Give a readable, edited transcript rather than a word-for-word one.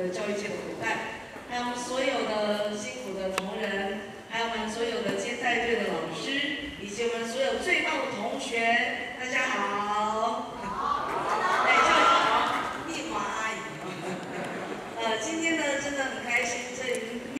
的教育界的伙伴，还有我们所有的辛苦的同仁，还有我们所有的接待队的老师，以及我们所有最棒的同学。